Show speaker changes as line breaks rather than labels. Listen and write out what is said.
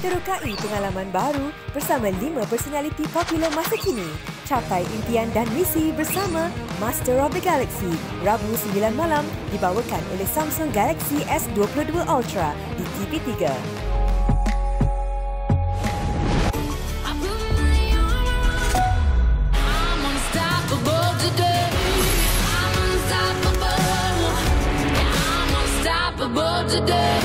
Terokai pengalaman baru bersama 5 personaliti popular masa kini. Capai impian dan misi bersama Master of the Galaxy. Rabu 9 malam dibawakan oleh Samsung Galaxy S22 Ultra di TV3.
Today